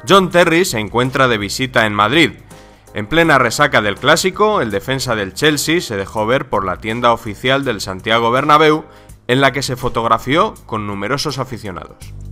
John Terry se encuentra de visita en Madrid. En plena resaca del Clásico, el defensa del Chelsea se dejó ver por la tienda oficial del Santiago Bernabéu, en la que se fotografió con numerosos aficionados.